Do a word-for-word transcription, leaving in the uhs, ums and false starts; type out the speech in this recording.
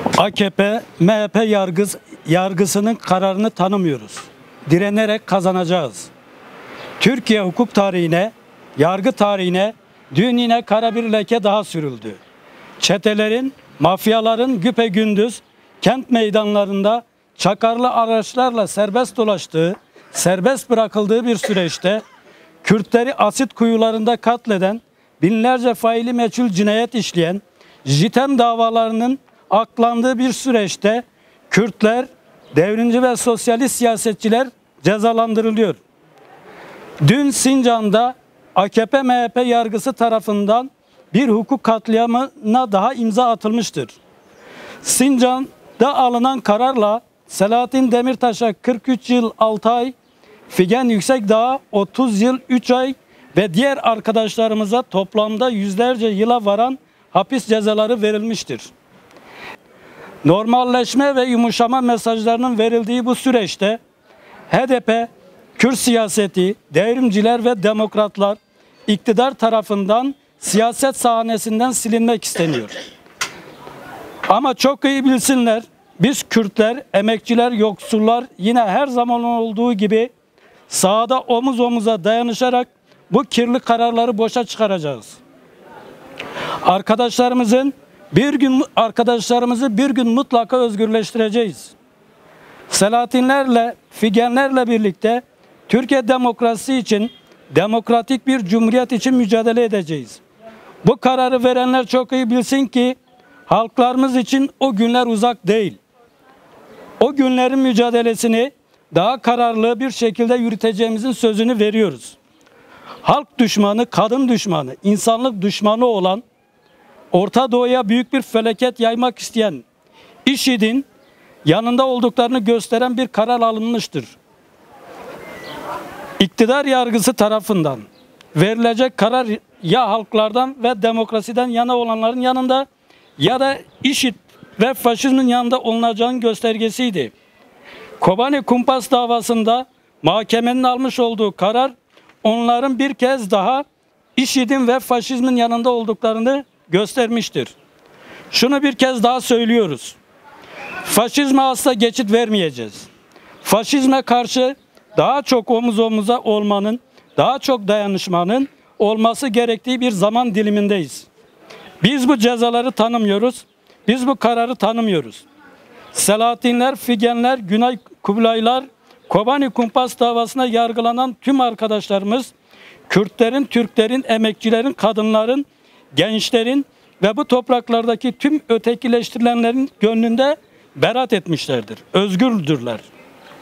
A K P, M H P yargıs, yargısının kararını tanımıyoruz. Direnerek kazanacağız. Türkiye hukuk tarihine, yargı tarihine dün yine kara bir leke daha sürüldü. Çetelerin, mafyaların güpegündüz kent meydanlarında çakarlı araçlarla serbest dolaştığı, serbest bırakıldığı bir süreçte Kürtleri asit kuyularında katleden, binlerce faili meçhul cinayet işleyen, JITEM davalarının aklandığı bir süreçte Kürtler, devrimci ve sosyalist siyasetçiler cezalandırılıyor. Dün Sincan'da A K P M H P yargısı tarafından bir hukuk katliamına daha imza atılmıştır. Sincan'da alınan kararla Selahattin Demirtaş'a kırk üç yıl altı ay, Figen Yüksekdağ'a otuz yıl üç ay ve diğer arkadaşlarımıza toplamda yüzlerce yıla varan hapis cezaları verilmiştir. Normalleşme ve yumuşama mesajlarının verildiği bu süreçte H D P, Kürt siyaseti, devrimciler ve demokratlar iktidar tarafından siyaset sahnesinden silinmek isteniyor. Ama çok iyi bilsinler, biz Kürtler, emekçiler, yoksullar yine her zaman olduğu gibi sahada omuz omuza dayanışarak bu kirli kararları boşa çıkaracağız. Arkadaşlarımızın bir gün arkadaşlarımızı bir gün mutlaka özgürleştireceğiz. Selahattinlerle, Figenlerle birlikte Türkiye demokrasi için, demokratik bir cumhuriyet için mücadele edeceğiz. Bu kararı verenler çok iyi bilsin ki halklarımız için o günler uzak değil. O günlerin mücadelesini daha kararlı bir şekilde yürüteceğimizin sözünü veriyoruz. Halk düşmanı, kadın düşmanı, insanlık düşmanı olan, Orta Doğu'ya büyük bir felaket yaymak isteyen IŞİD'in yanında olduklarını gösteren bir karar alınmıştır. İktidar yargısı tarafından verilecek karar ya halklardan ve demokrasiden yana olanların yanında ya da IŞİD ve faşizmin yanında olunacağının göstergesiydi. Kobani Kumpas davasında mahkemenin almış olduğu karar onların bir kez daha IŞİD'in ve faşizmin yanında olduklarını göstermiştir. Şunu bir kez daha söylüyoruz. Faşizme asla geçit vermeyeceğiz. Faşizme karşı daha çok omuz omuza olmanın, daha çok dayanışmanın olması gerektiği bir zaman dilimindeyiz. Biz bu cezaları tanımıyoruz. Biz bu kararı tanımıyoruz. Selahattinler, Figenler, Güney Kubilaylar, Kobani Kumpas davasına yargılanan tüm arkadaşlarımız, Kürtlerin, Türklerin, emekçilerin, kadınların, gençlerin ve bu topraklardaki tüm ötekileştirilenlerin gönlünde beraat etmişlerdir. Özgürdürler.